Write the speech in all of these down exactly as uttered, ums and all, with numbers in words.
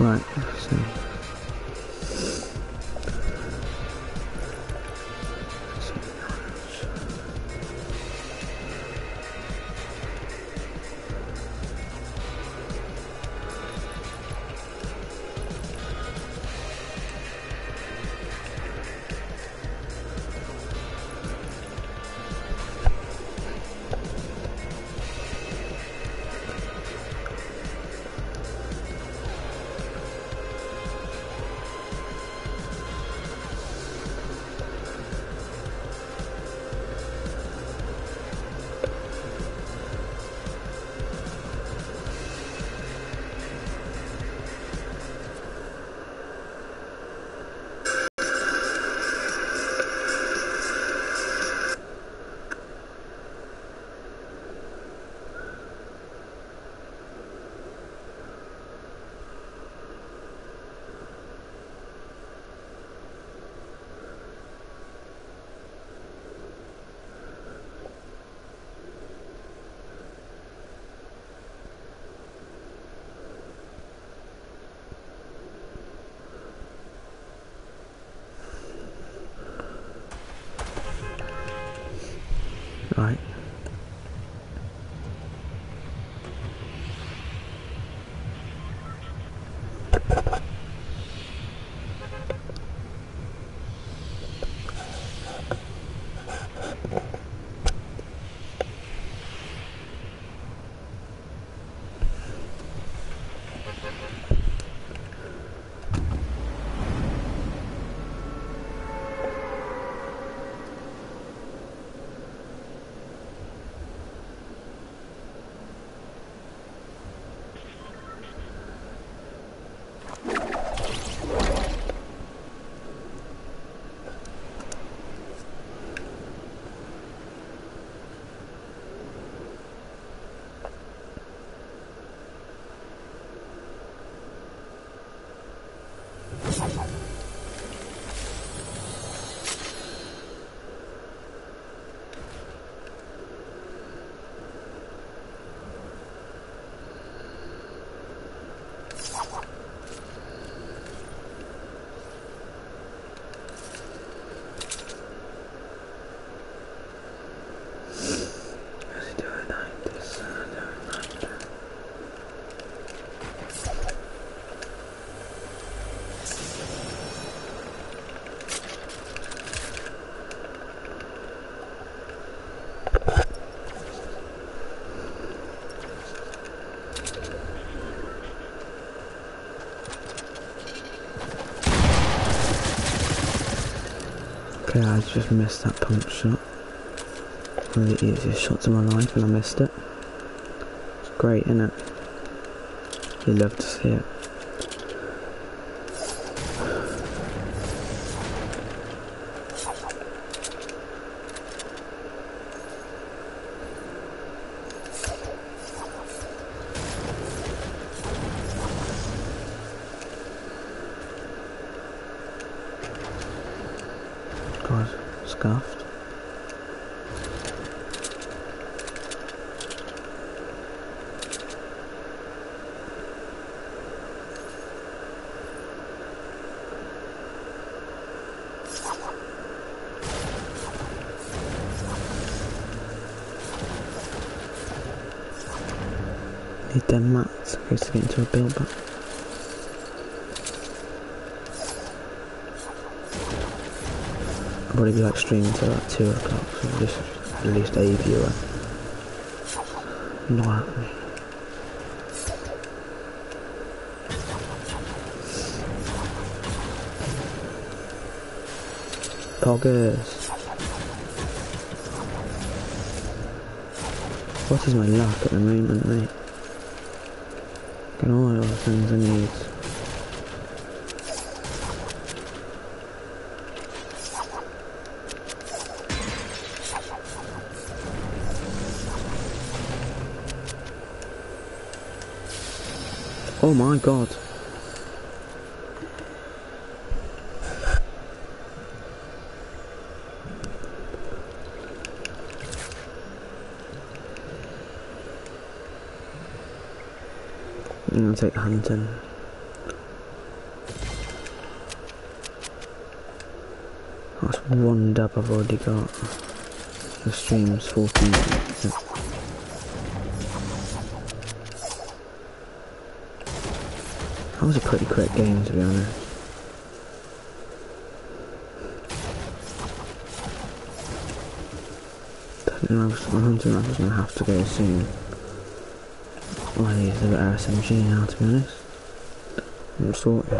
Right, so right. Okay, I just missed that punch shot. One of the easiest shots of my life, and I missed it. It's great, isn't it? You love to see it. God, scuffed. Need them mats in case to get into a build back. I'll probably be like streaming till like two o'clock, so at least, at least a viewer. Not at me. Poggers. What is my luck at the moment, mate? Got all the things I need. Oh my god. I'm gonna take hunting. That's one dub I've already got. The stream's fourteen. That was a pretty quick game, to be honest. I don't know, I'm hunting rifle's gonna have to go soon. Oh, I need a better S M G now, to be honest. I'm sorted.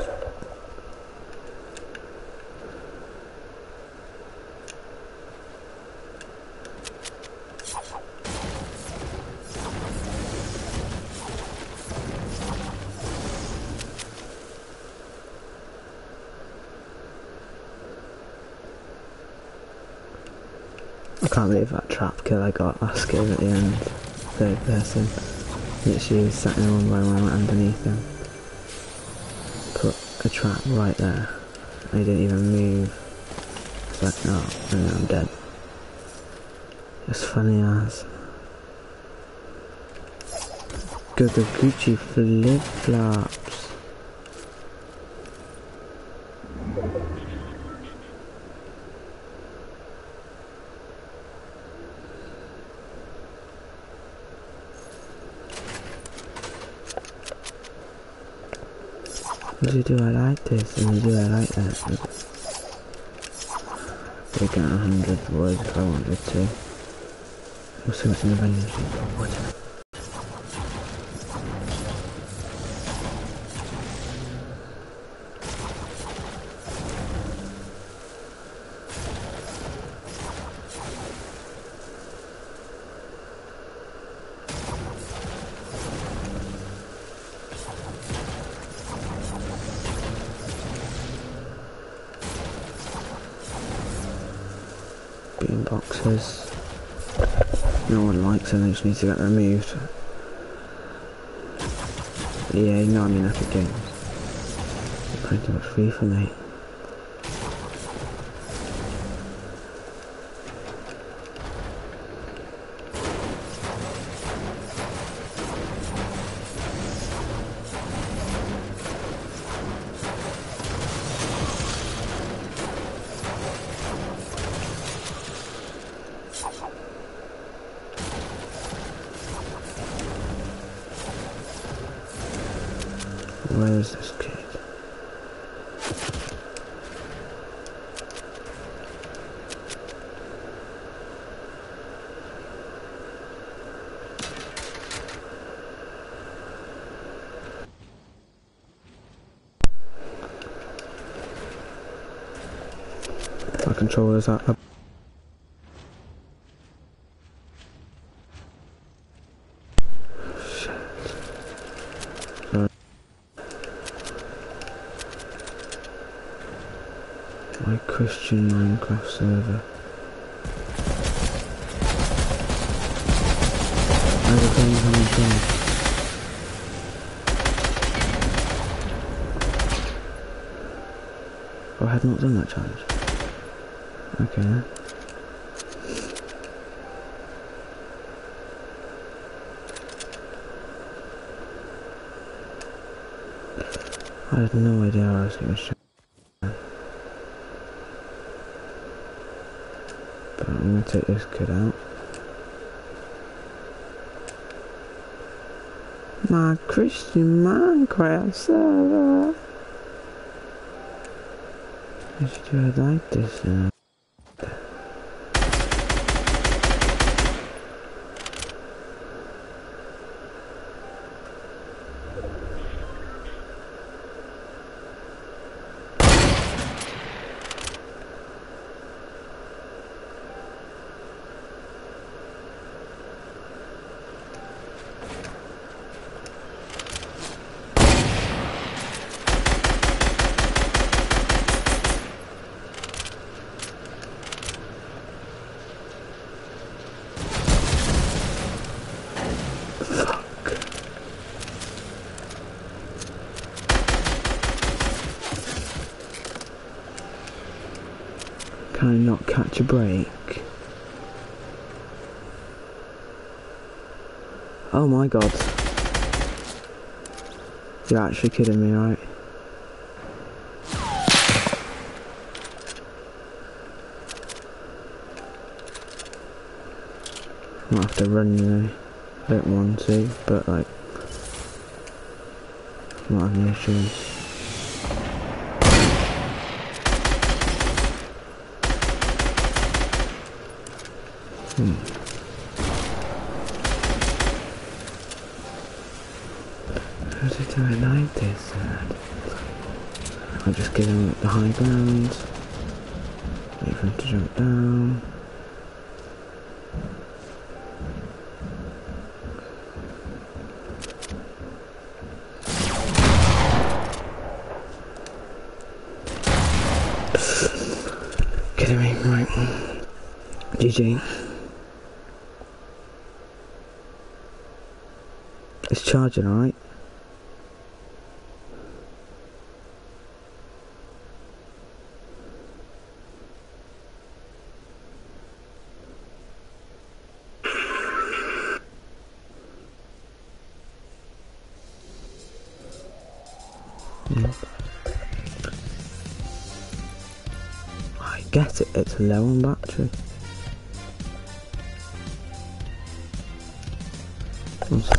I can't believe that trap kill I got last game at the end. Third person. Literally sat in one by one underneath him. Put a trap right there. And he didn't even move. It's like, oh, and then I'm dead. It's funny as. Gucci flip flops. Do, do I like this and do I like that? We got a hundred boys if I wanted to. We'll see what's in the vending machine. Bean boxes. No one likes them, they just need to get removed. Yeah, you know I mean Epic Games. They're pretty much free for me. Where is this kid? My controller's up. My Christian Minecraft server. Everything's coming from. Oh, I had not done that challenge. Okay then. I had no idea I was going to show. But I'm going to take this kid out. My Christian Minecraft server. I should do it like this now. Can I not catch a break? Oh my god. You're actually kidding me, right? Might have to run, you know. I don't want to, but like, I'm not having issues. Hmm. How do I do it like this? I'll just give him the high ground. Wait for him to jump down. Kidding me, right. G G. It's charging, alright? Mm. I get it, it's low on battery. One sec.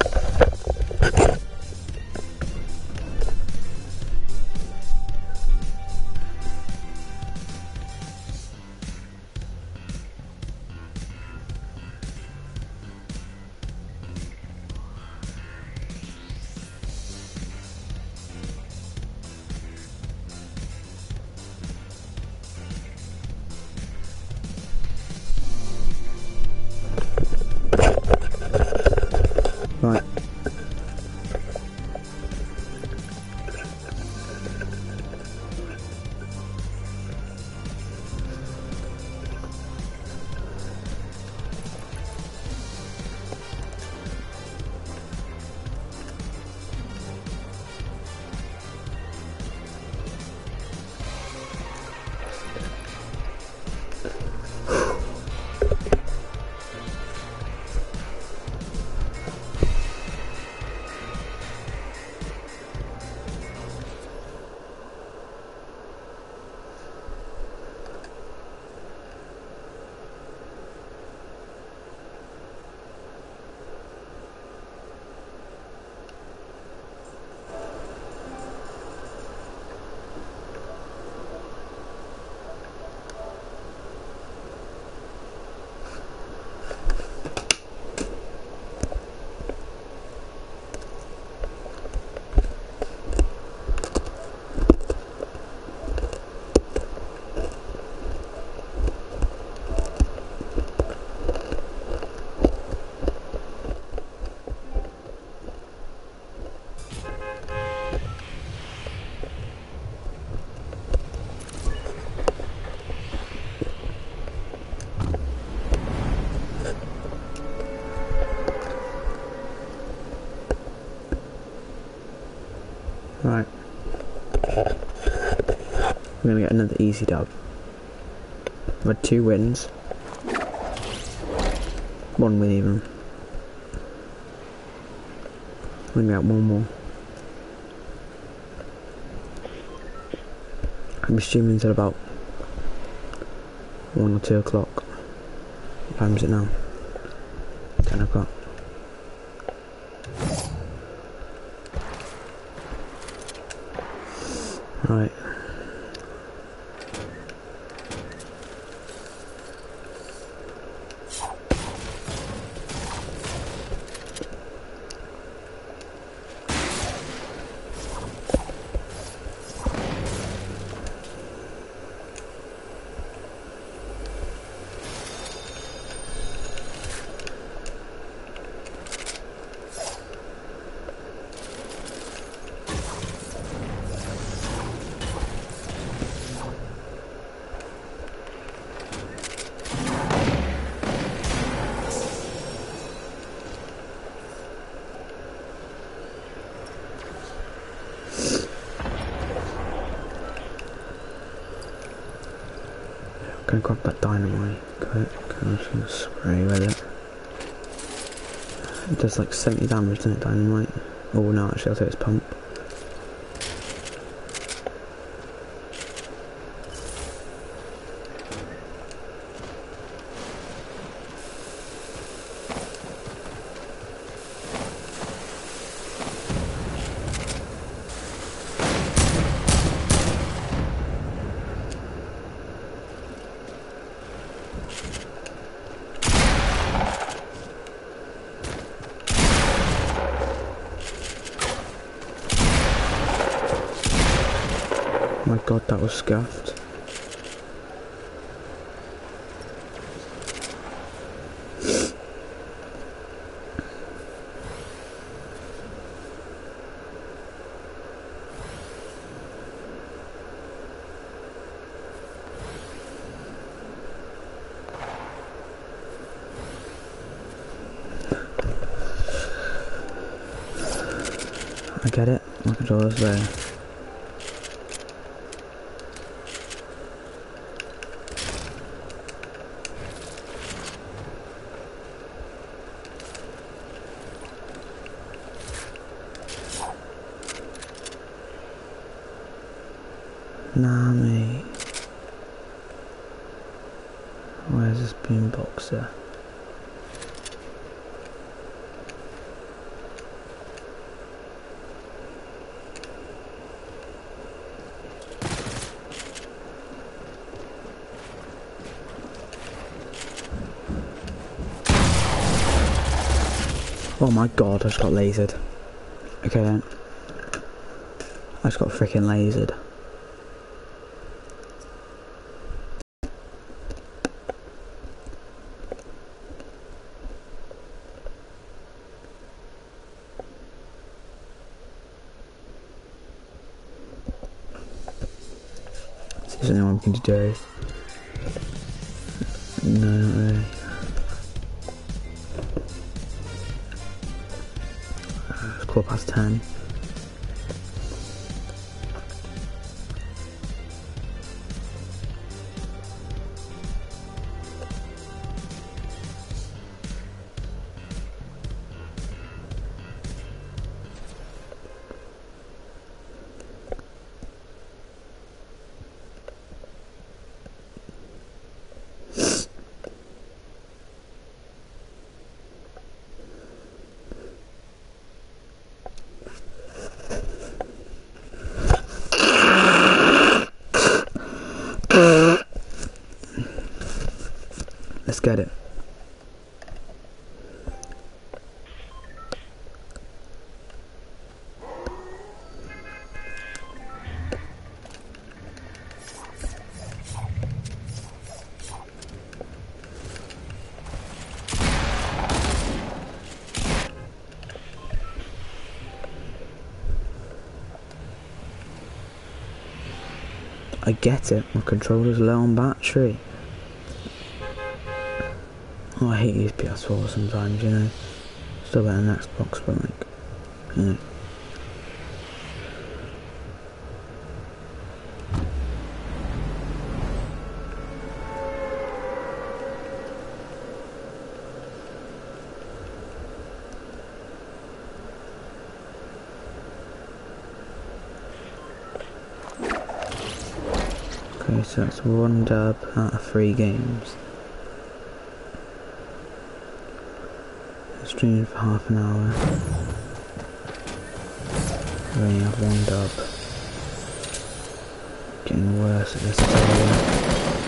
Right. Right. I'm gonna get another easy dub. I've had two wins. One win even. I'm gonna get one more. I'm assuming until about one or two o'clock. What time is it now? Ten o'clock. Right. Gonna grab that dynamite quick, I'm just gonna spray with it. It does like seventy damage, doesn't it, dynamite? Oh no, actually I'll take its pump. my god, that was scuffed. I get it, my controller's there. Nah, mate. Where's this boomboxer? Oh my god, I just got lasered. Okay then. I just got freaking lasered. Is there anyone we can do? No, not really. It's quarter past ten. Let's get it. I get it, my controller's low on battery. Oh, I hate these P S fours sometimes, you know. Still better than Xbox, but like, you know. Okay, so that's one dub out of three games. Streamed for half an hour. We only have one dub. Getting worse at this time.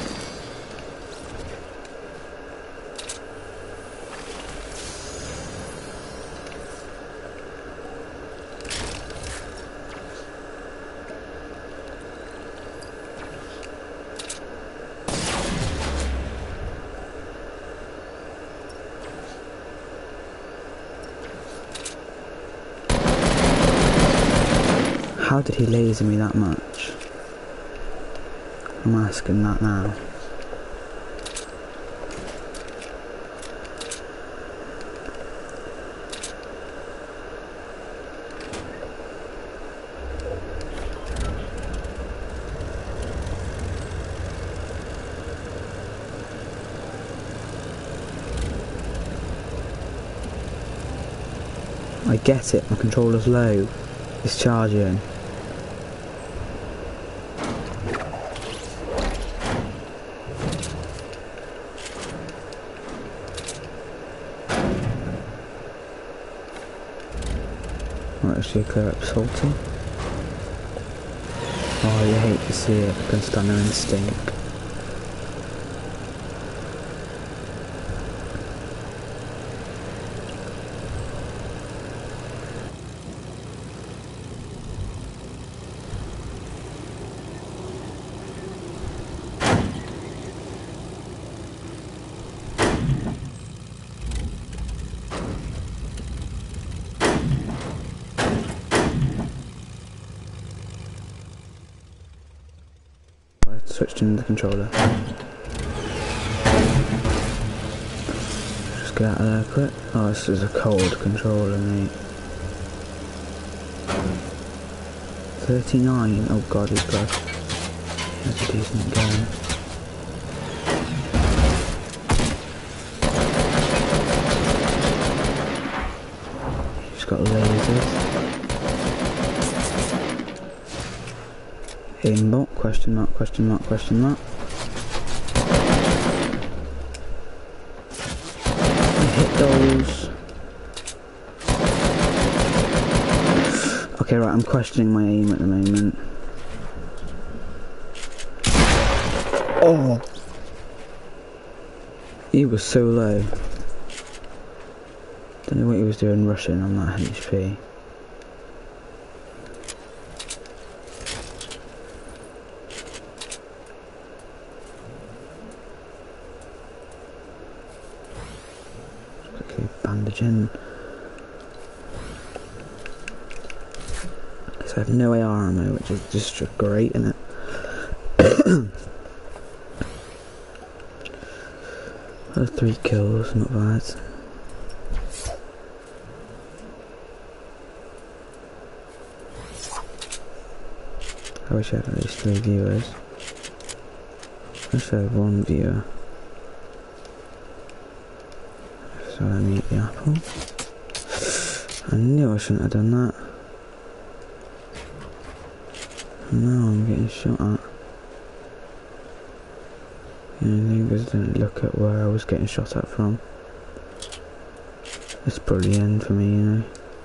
How did he laser me that much? I'm asking that now. I get it, my controller's low. It's charging. Might actually clear up salty. Oh, you hate to see it against Stunner and Stink. switched in the controller. Just get out of there quick. Oh, this is a cold controller, mate. thirty-nine. Oh god, he's good. That's a decent game. He's got lasers. Aimbot, question mark, question mark, question mark. I hit those. Okay, right, I'm questioning my aim at the moment. Oh! He was so low. Don't know what he was doing rushing on that H P. Quickly bandage in. So I have no A R ammo, which is just great, isn't it? Uh, three kills, not bad. I wish I had at least three viewers. I wish I had one viewer. So I eat the apple. I knew I shouldn't have done that. And now I'm getting shot at. Yeah, neighbours didn't look at where I was getting shot at from. It's probably the end for me, you know.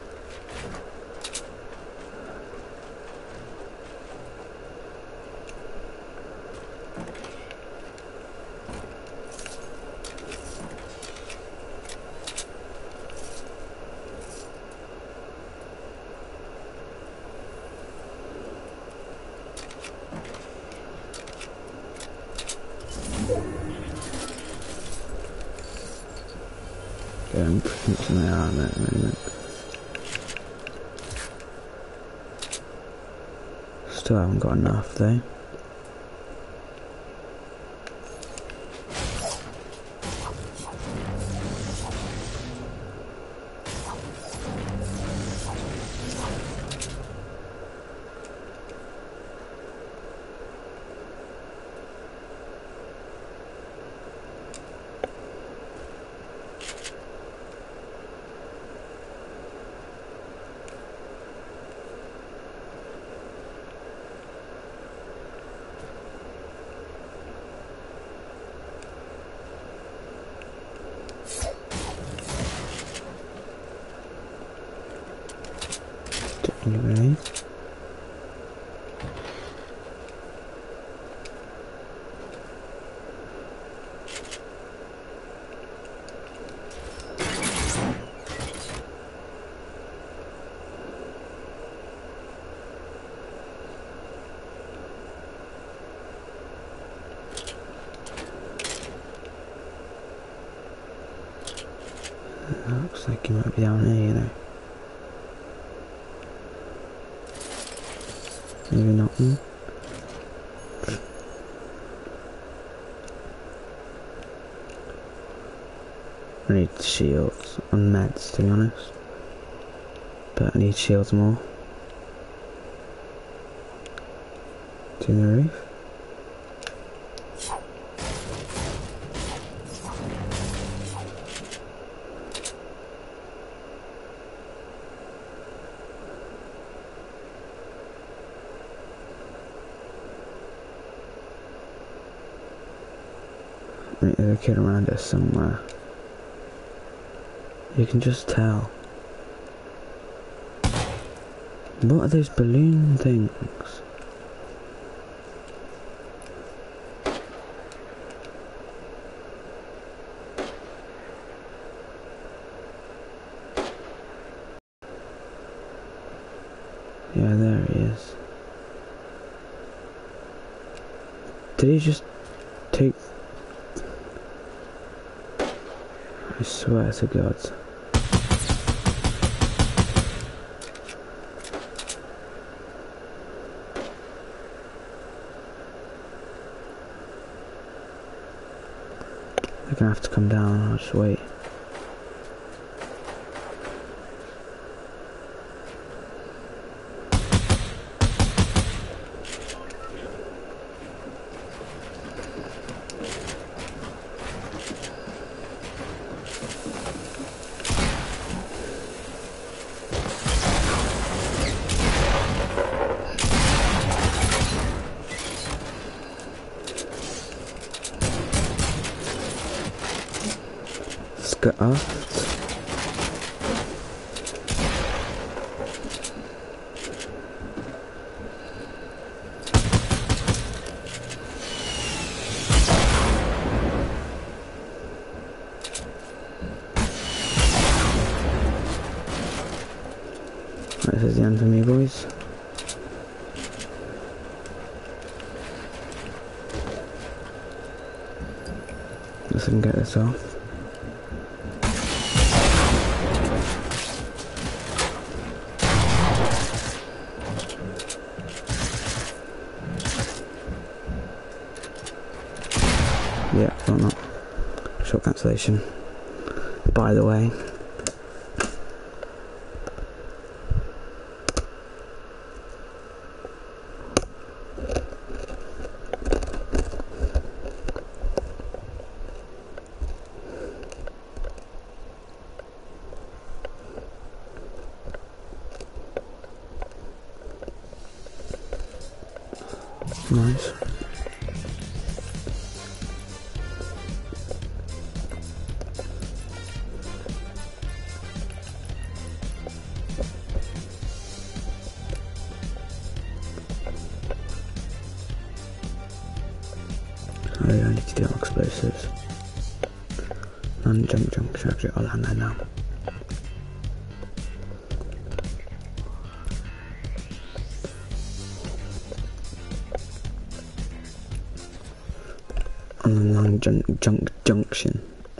Yeah, I'm putting my arm at the moment. Still haven't got enough though. Anyway. Looks like you might be down here, you know. Maybe not. Hmm? I need shields and meds, to be honest. But I need shields more. To the roof. There's a kid around us somewhere. You can just tell. What are those balloon things? Yeah, there he is. Did he just take... I swear to God. They're gonna have to come down, I'll just wait. Get aft. Right, this is the end for me, boys. Let's get this off. Yeah, got that. Short cancellation. By the way, nice. Oh yeah, I need to deal with explosives. And jump, jump, charge it, I'll land there now. On the long junk, junk junction.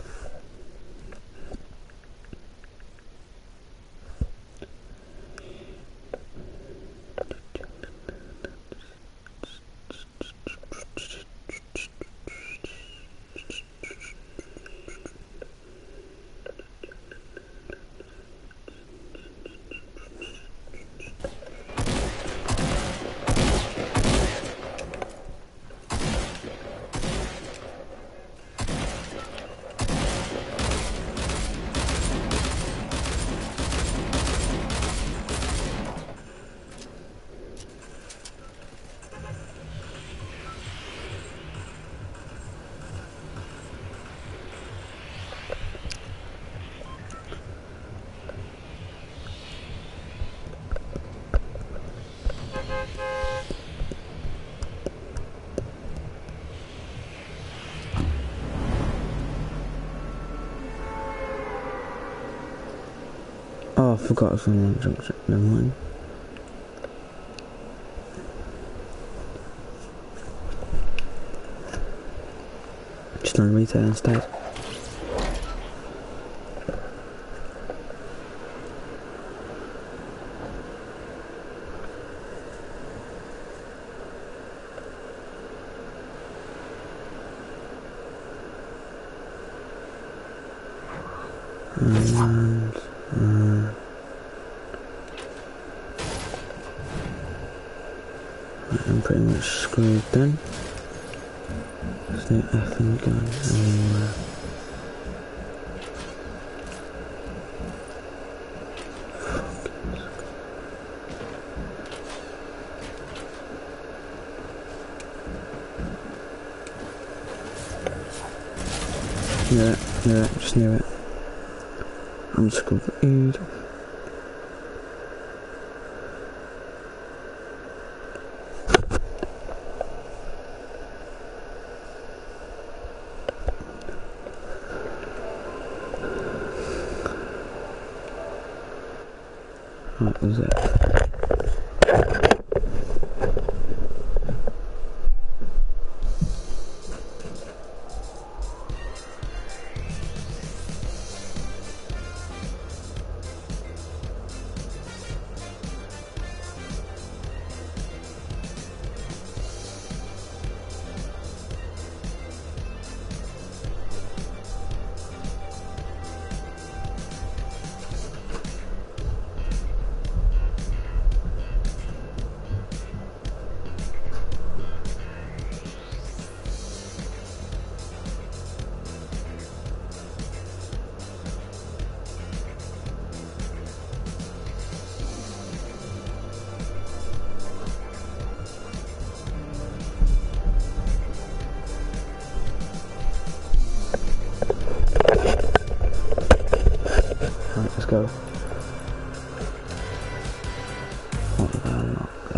Oh, I forgot it was on the junction. Never mind. Just on retail instead. And uh, I'm pretty much screwed then. There's no effing gun anywhere. Knew it, knew it, just knew it. I'm screwed. That was it.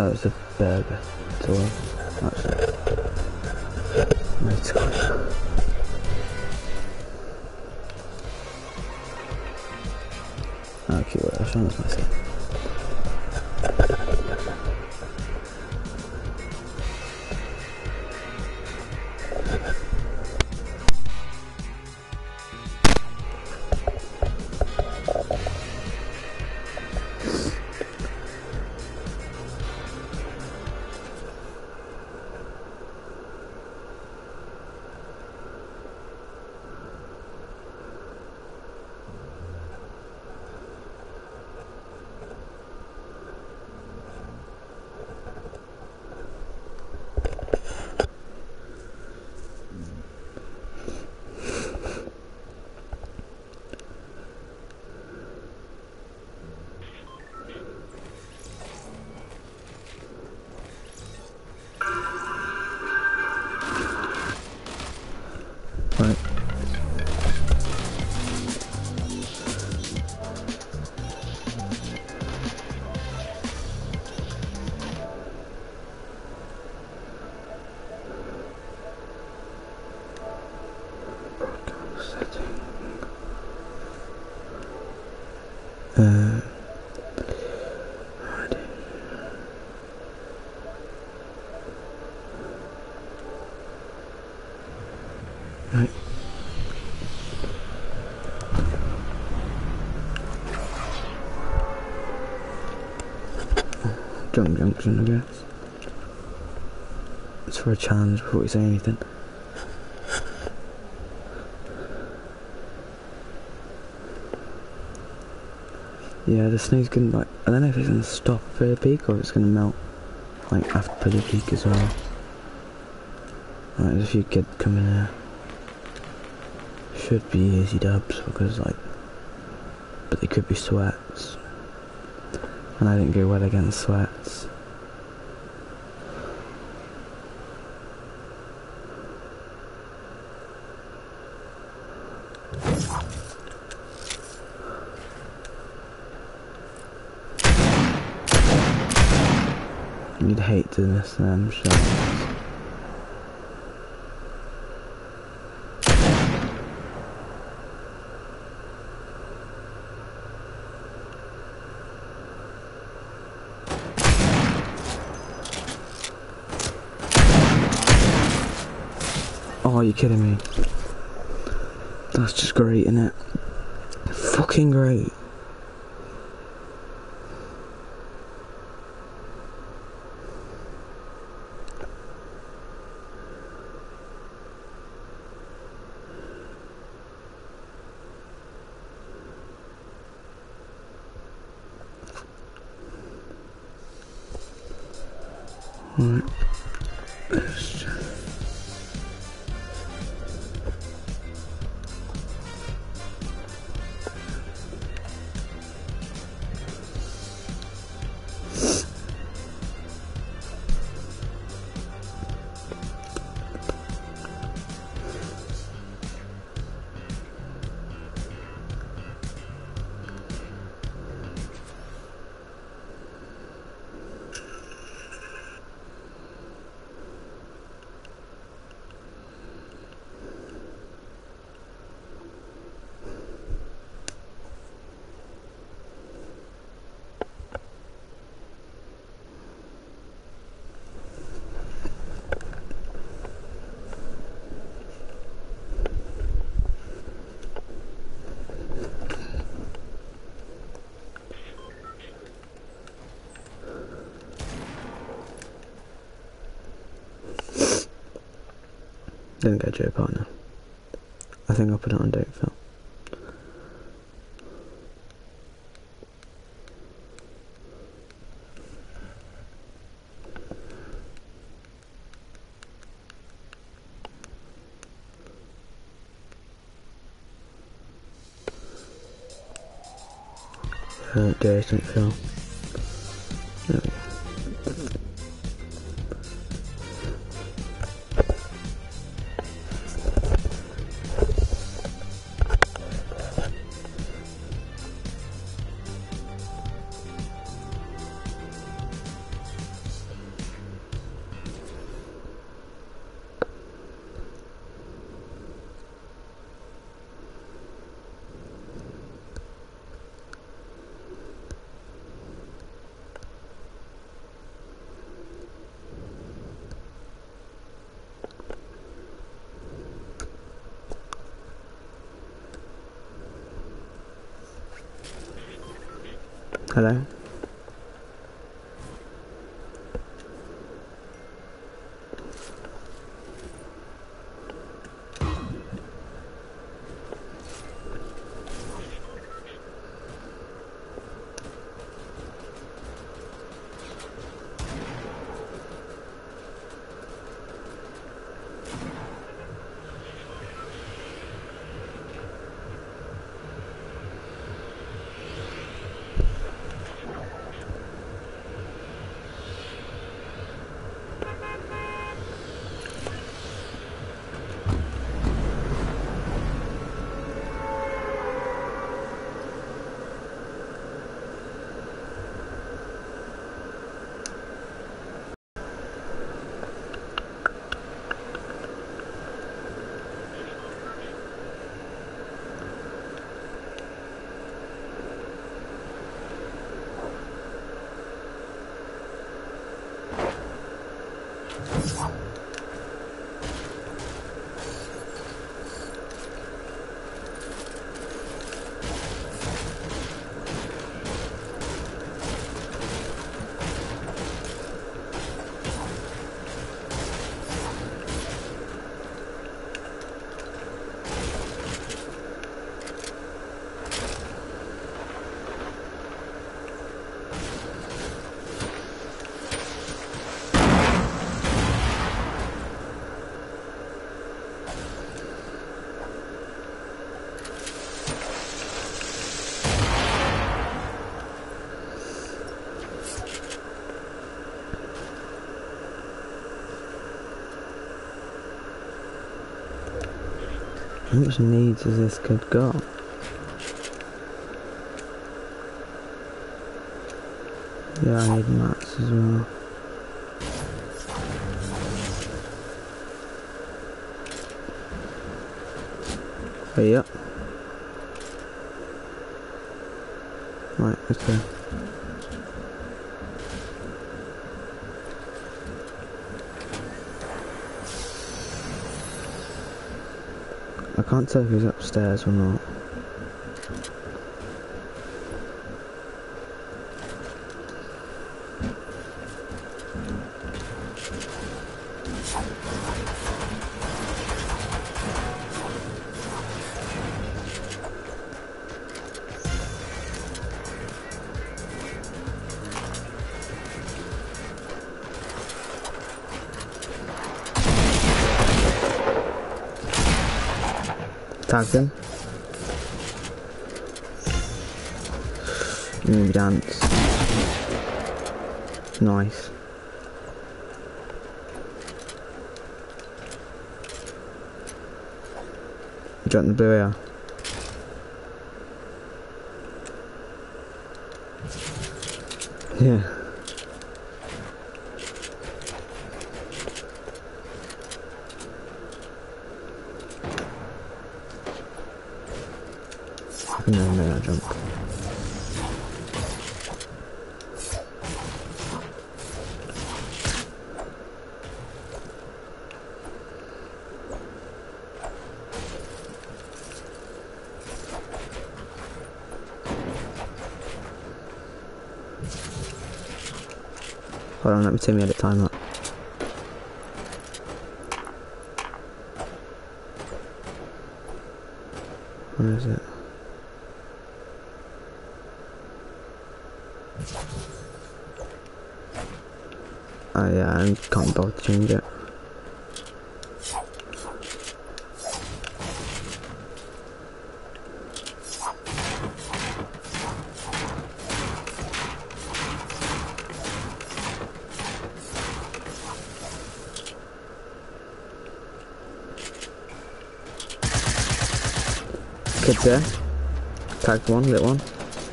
Oh, it's a burger. It's all. Actually. No, it's got okay, wait, I'll show this myself. Right. Broadcast setting. Uh. Right. Right. Jump junction, I guess. It's for a challenge before we say anything. Yeah, the snow's gonna like, I don't know if it's gonna stop for the peak or if it's gonna melt like after the peak as well. Right, there's a few kids coming here. Should be easy dubs because like, but they could be sweats. And I didn't go well against sweats. You'd hate to miss them shots. Oh, you're kidding me. That's just great, isn't it? Fucking great. Alright. Let's just... Didn't get Joe Partner. I think I'll put it on Don't Film. Uh, Darius Don't Film. There we go. Hello? How much needs has this kid got? Yeah, I need mats as well. Oh, yeah. Right, okay. I can't tell if he's upstairs or not. Tagged him. Mm, dance. Nice. Jump the blue area. Yeah. I can never make that jump. Hold on, let me take me at a time up. Where is it? Oh yeah, I can't bother to change it. Kid's there. Tagged one, lit one.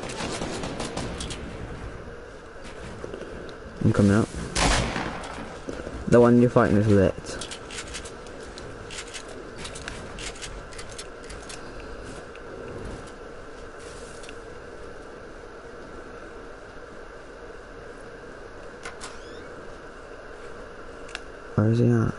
I'm coming up. The one you're fighting is lit. Where is he at?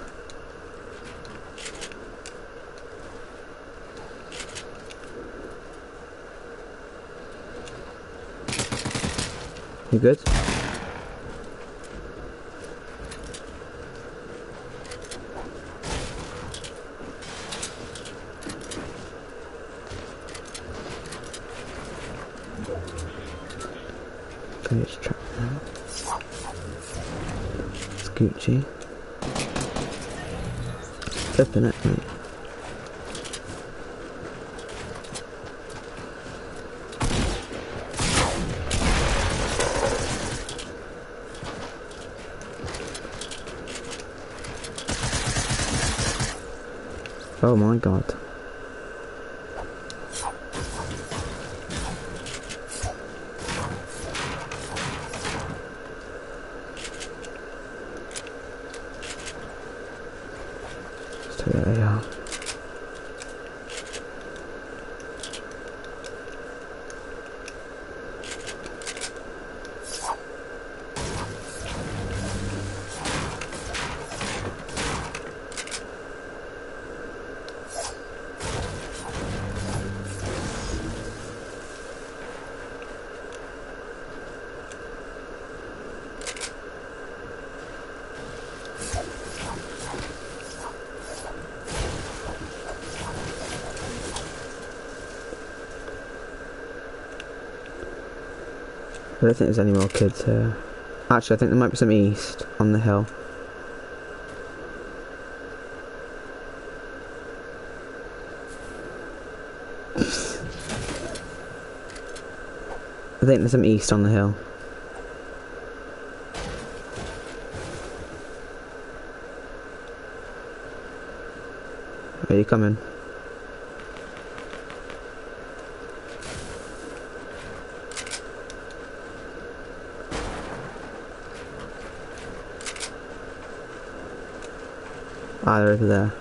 You good? Okay, it's trapped now. It's Gucci. Flipping it, mate. Oh my god. So there they are. I don't think there's any more kids here. Actually, I think there might be some east on the hill. I think there's some east on the hill. Are you coming? Ah, they're over there.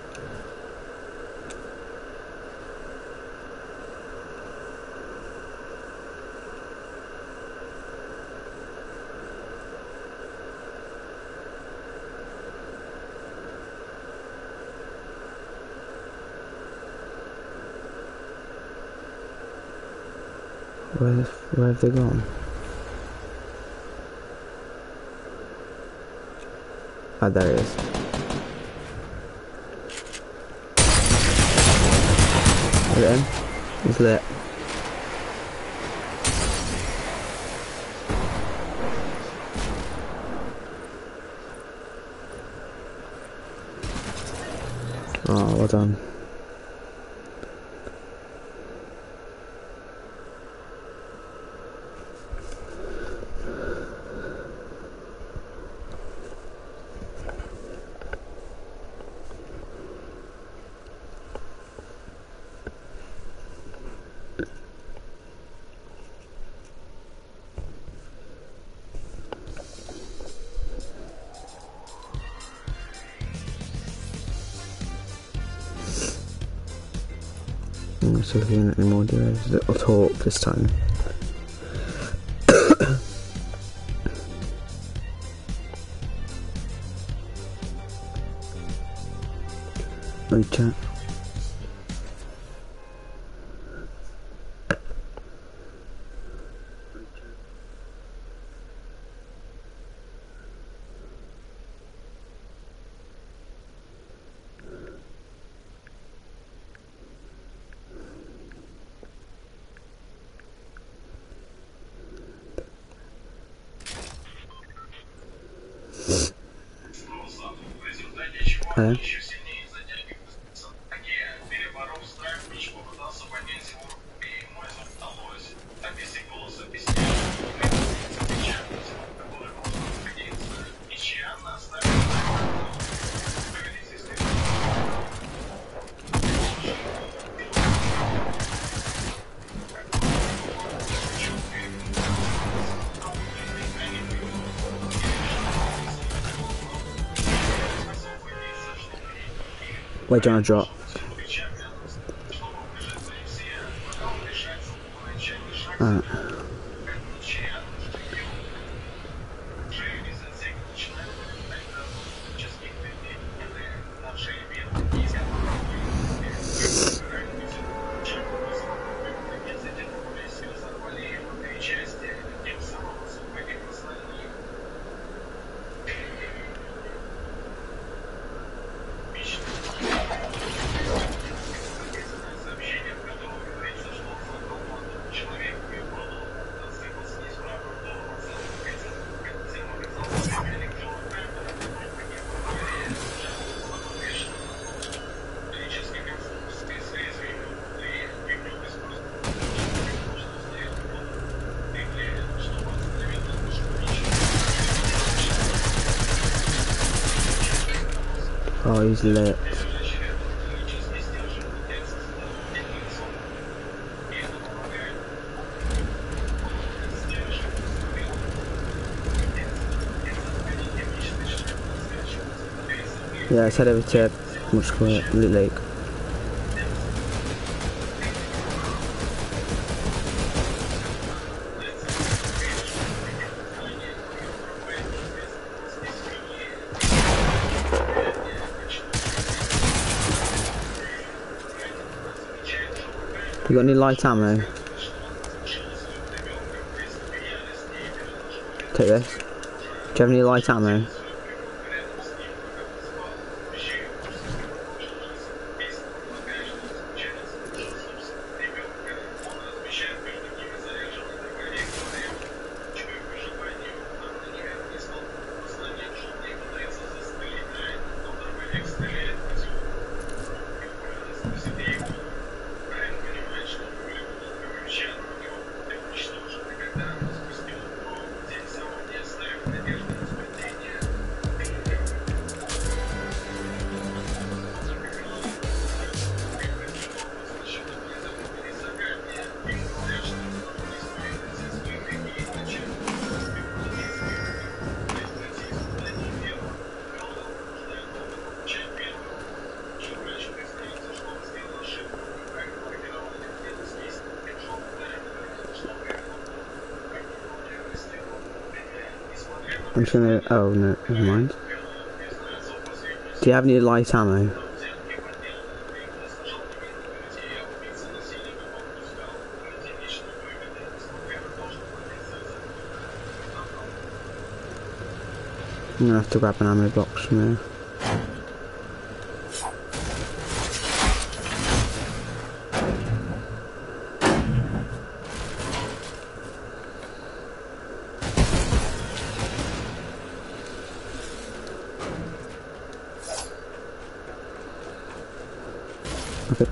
Where, where have they gone? Ah, there he is. Look at him. He's lit. Oh, well done. I'm not looking at any more duos. Little talk this time. Oh, chat. Hello? Wait, do you want to drop? Alright. Oh, he's lit. Yeah, let's head over to what's it called, Loot Lake. You got any light ammo? Take this. Do you have any light ammo? I'm just gonna, oh no, never mind. Do you have any light ammo? I'm gonna have to grab an ammo box from there. Okay.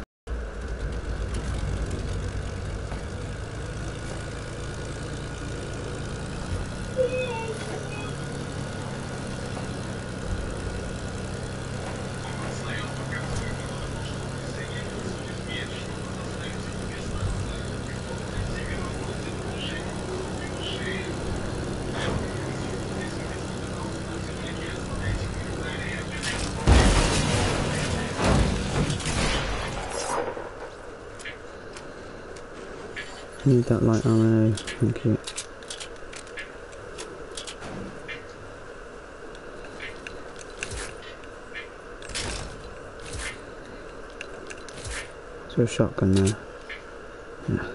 Need that light ammo, thank you. Is there a shotgun there? Yes.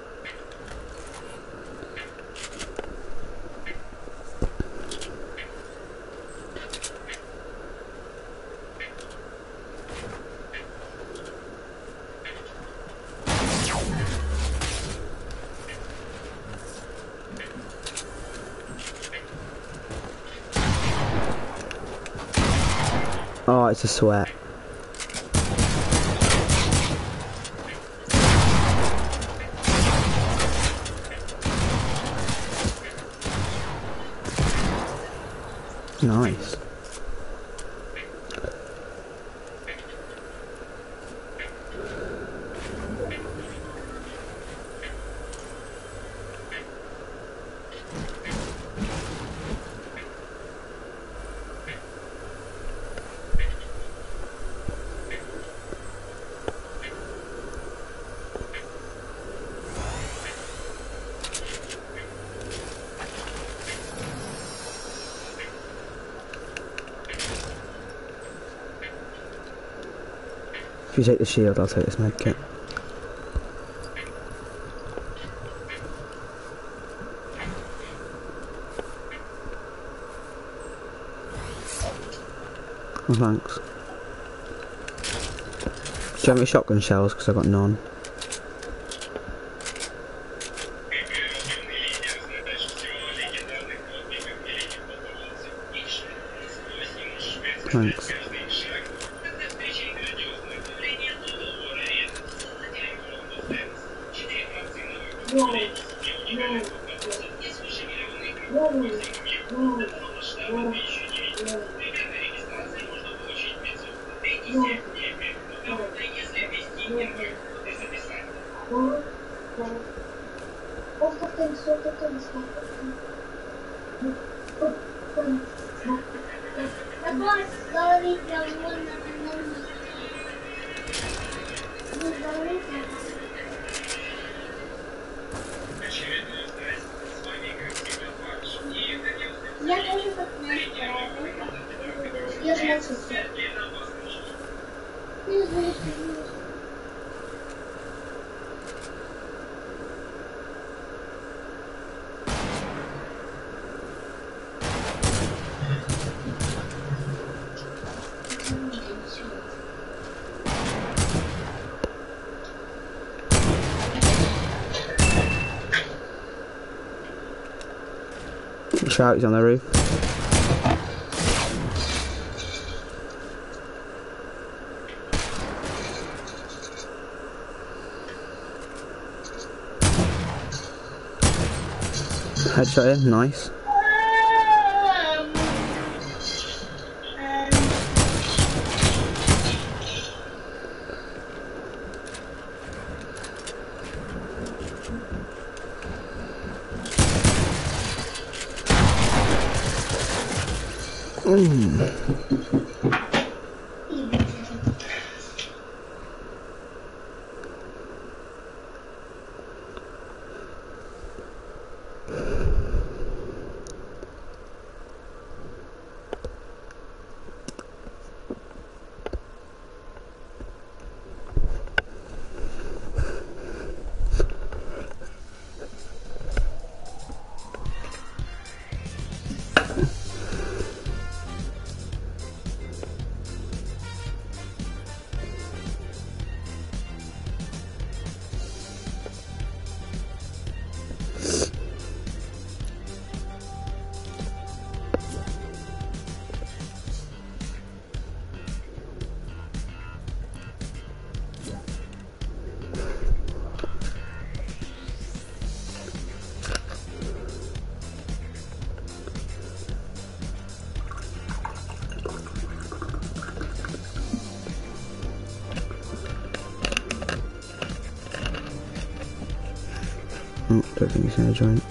Oh, it's a sweat. Nice. If you take the shield, I'll take this medkit. Oh, thanks. Do you have any shotgun shells? Because I've got none. Thanks. Shout, he's on the roof. Headshot him, nice. Mm. Oh, don't think he's gonna join.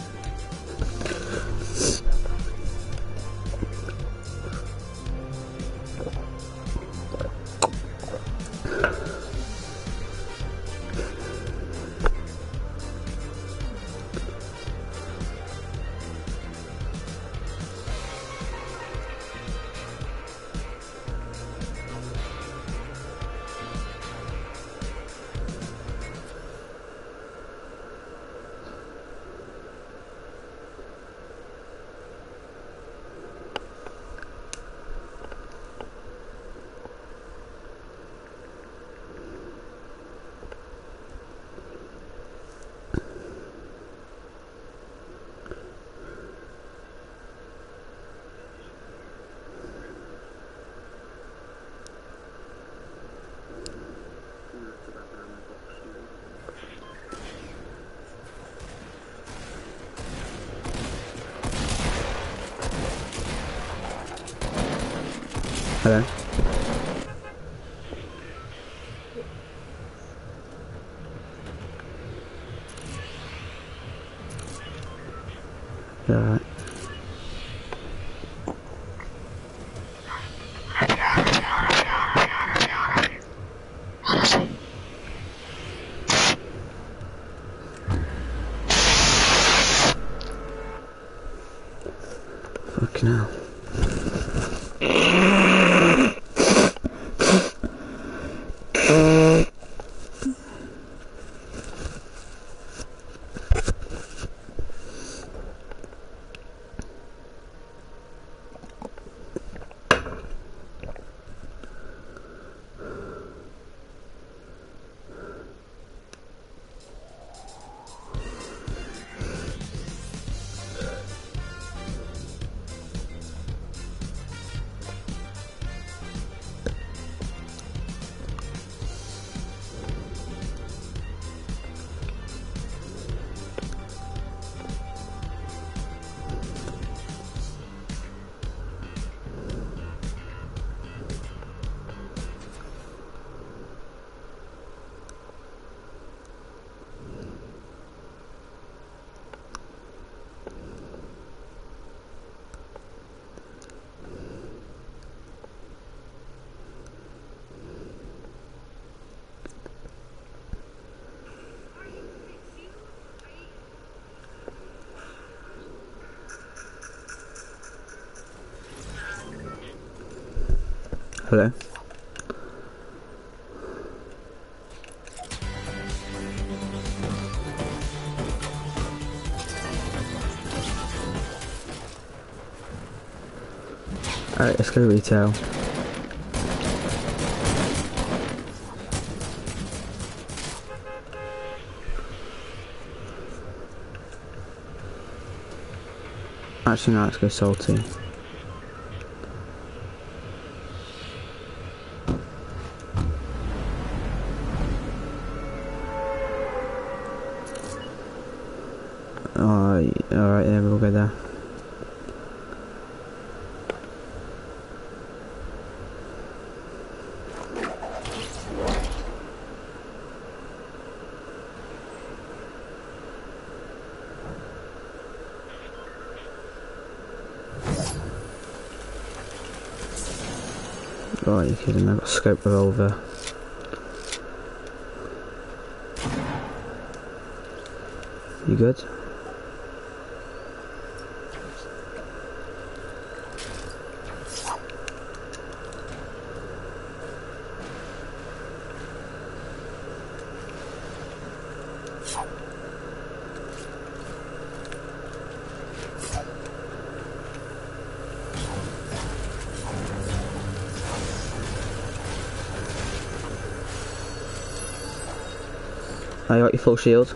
Hello. Alright. Fucking hell. Hello? Alright, let's go retail. Actually, no, let's go salty. Alright, alright, yeah, we'll go there. Oh, you're kidding me, I've got a scope revolver. You good? Oh, you got your full shield?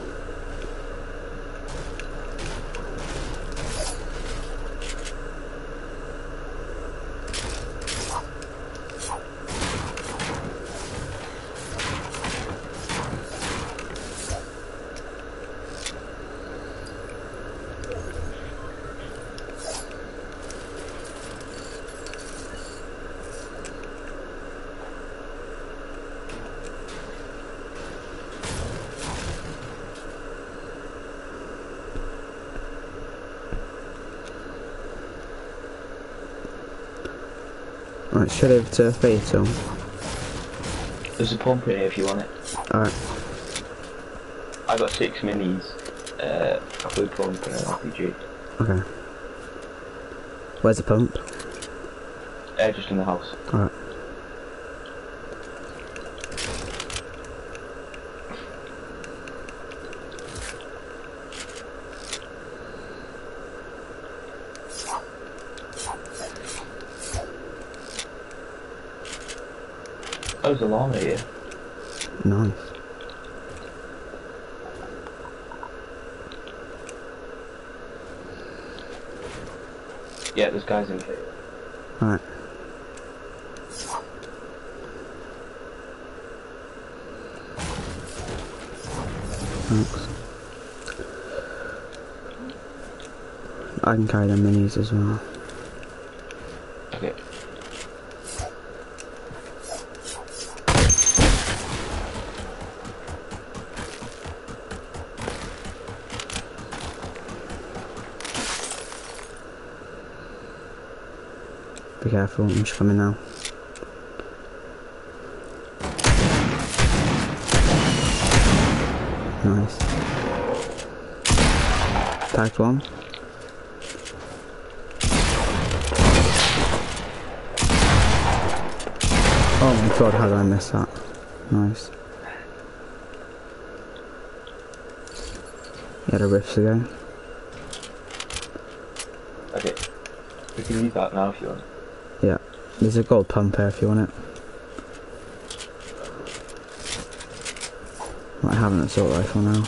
Right, straight over to Fatal. There's a pump in here if you want it. Alright. I got six minis, uh, a blue pump and an R P G. Okay. Where's the pump? Uh, just in the house. Alright. Oh, there's a llama here. Nice. Yeah, there's guys in here. Alright. Thanks. I can carry them minis as well. Okay. Be careful, I'm just coming now. Nice. Tagged one. Oh my god, how did I miss that? Nice. He had a rift again. Okay. We can use that now if you want. Yeah. There's a gold pump here if you want it. I have an assault rifle now.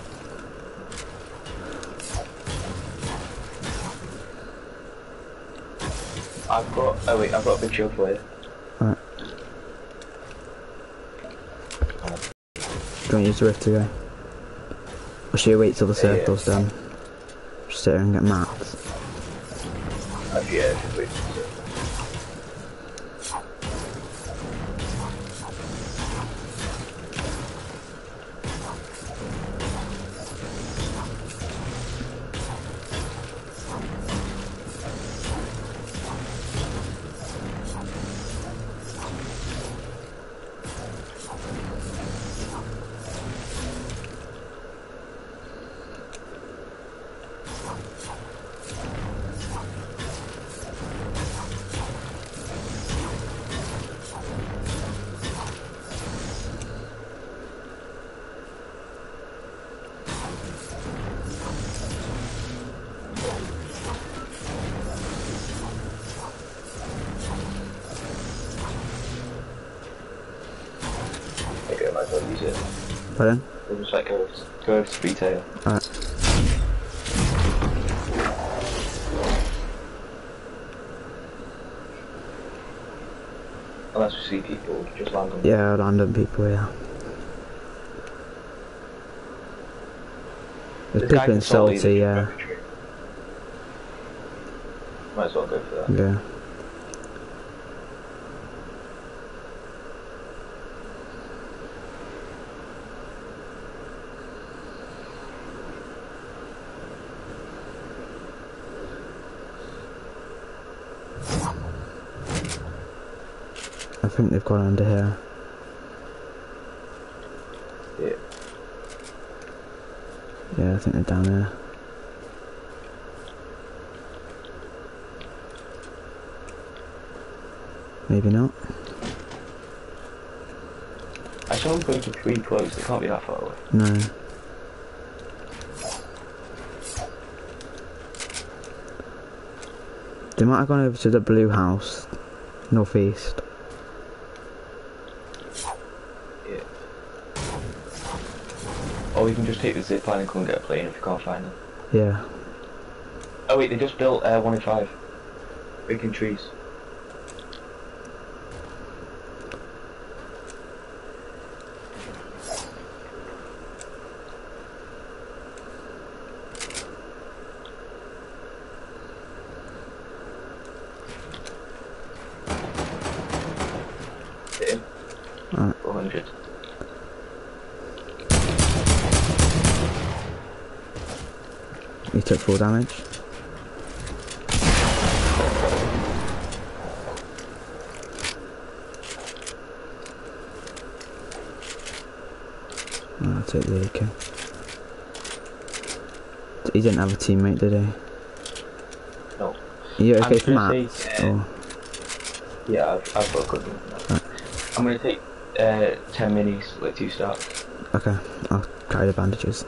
I've got, oh wait, I've got a big shield for you. Alright. Do you want to use the rift to go? Or should you wait till the circle's yeah. done? Just sit here and get mapped. Uh, yeah, just wait. Pardon? They're just like ghosts. Ghost retail. Alright. Unless we see people, just land on them. Yeah, random people, yeah. There's This guy people in can solve Salty, either yeah. tree. Might as well go for that. Yeah. I think they've gone under here. Yeah. Yeah, I think they're down there. Maybe not. I saw them going to pretty close, they can't be that far away. No. They might have gone over to the blue house, northeast. Yeah. Or we can just take the zip line and come and get a plane if we can't find them. Yeah. Oh wait, they just built uh, one in five. Breaking trees. Hit him. Alright. four hundred. He took full damage. I'll take the A K. He didn't have a teammate, did he? No. Are you okay I'm for gonna mats? take, uh, Or... Yeah, I've, I've got a good one. Right. I'm gonna take uh, ten minis, like two stacks. Okay, I'll carry the bandages.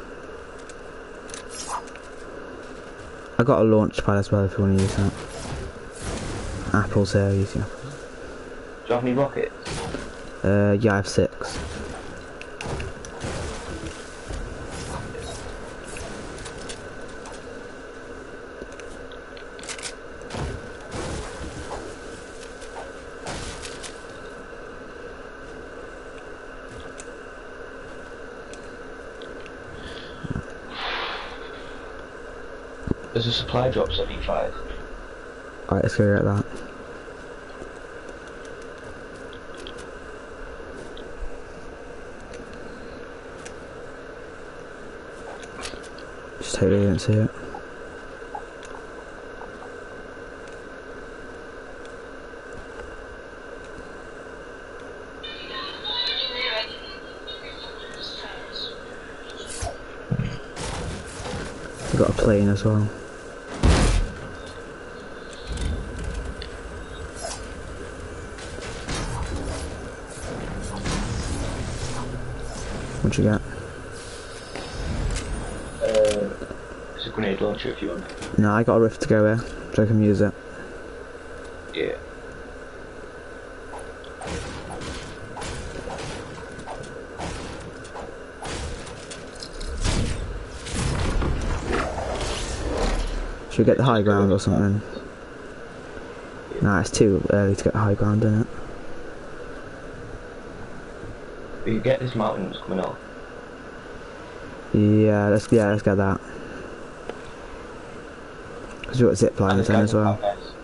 I got a launch pad as well if you want to use that. Apples here, use the apples. Do you have any rockets? Uh, yeah, I have six. There's a supply drop seventy-five. Alright, let's go get that. Just hope they didn't see it. We've got a plane as well. What'd you get? Uh, it's a grenade launcher if you want. No, I got a rift to go here, so I can use it. Yeah. Should we get the high ground or something? Nah, it's too early to get the high ground, isn't it? We can get this mountain that's coming off. Yeah, let's yeah, let's get that. Cause we've got zip lines then as well.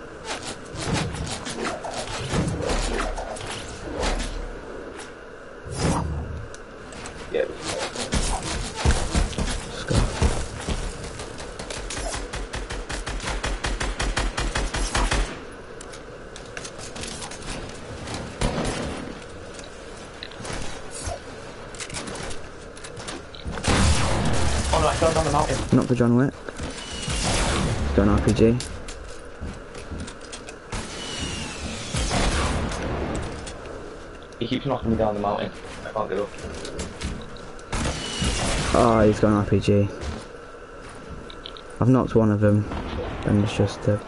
Yeah. Let's go. Oh no, I fell down the mountain. Not for John Wick. Let's go on R P G. He keeps knocking me down the mountain. I can't get up. Oh, he's got an R P G. I've knocked one of them, and it's just uh,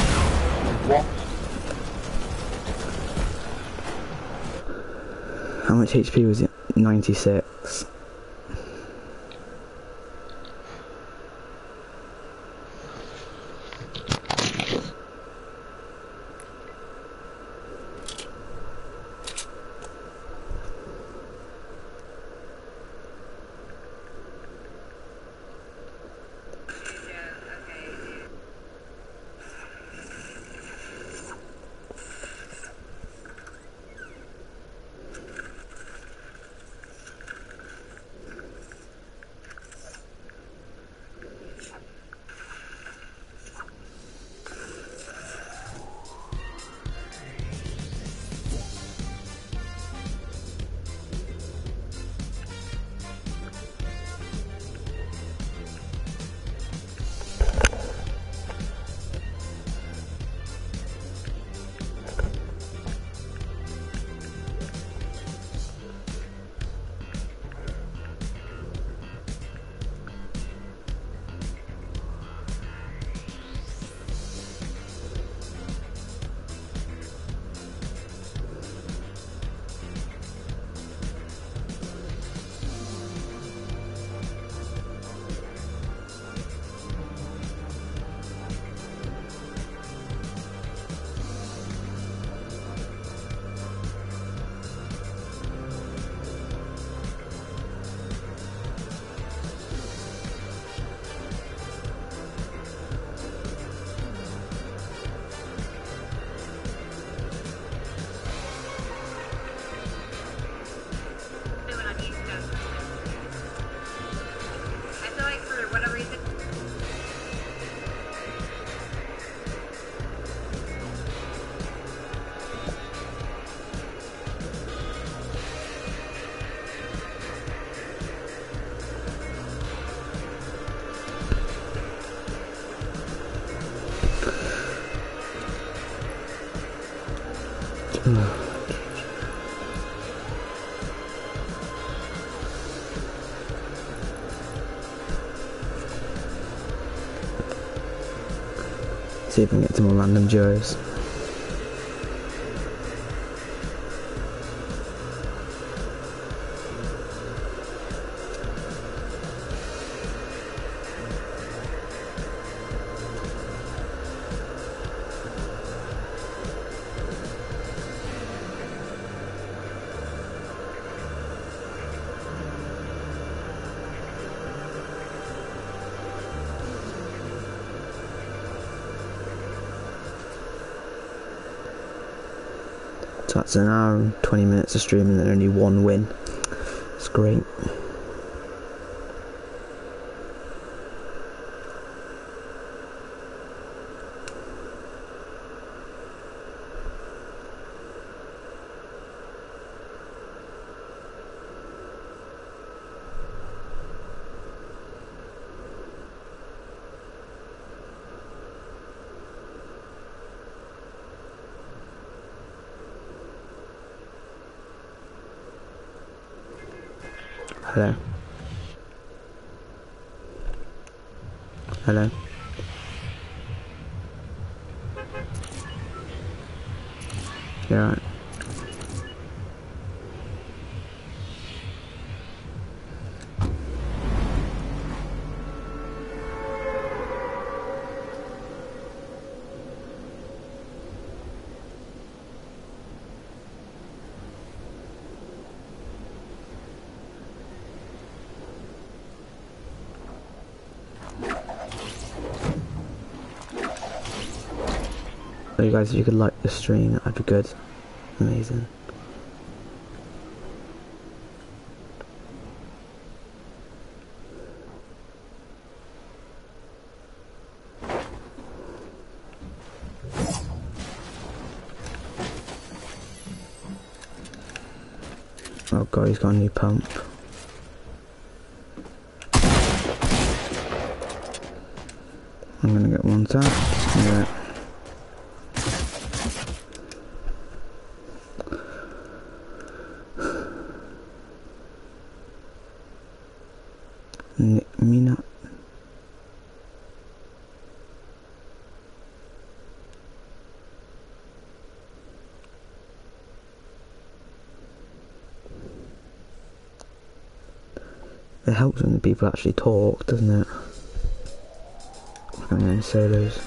What? I'm much H P was it? ninety-six. See if I can get some more random duos. So that's an hour and twenty minutes of streaming and only one win. It's great. Hello. Hello. You alright? So you guys, if you could like the stream, that'd be good. Amazing. Oh god, he's got a new pump. I'm gonna get one tap. Yeah. Mina. It helps when the people actually talk, doesn't it? I don't know, solos.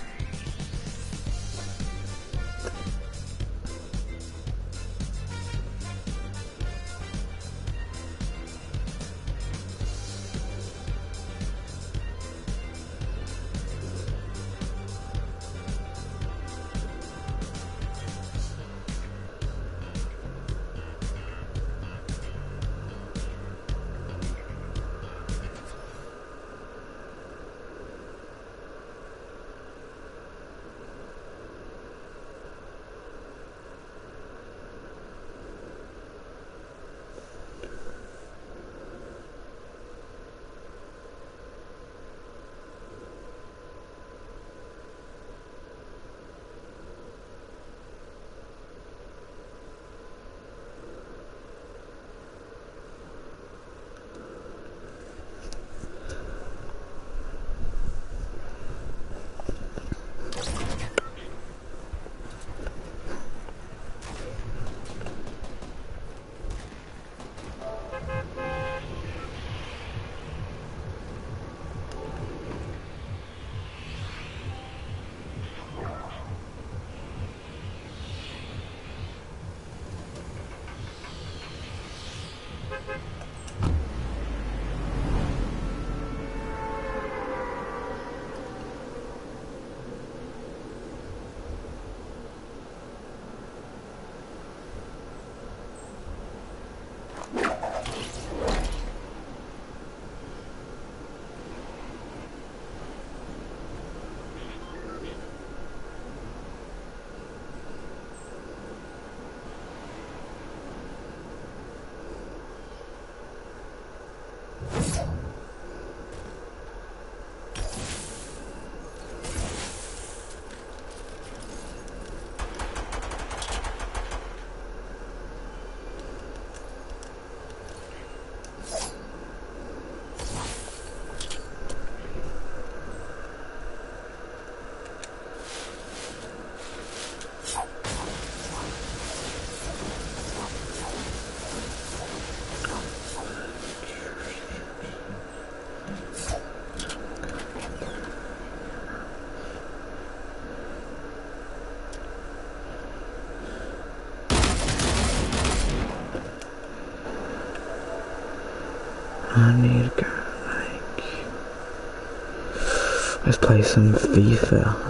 I need to go, like, let's play some FIFA.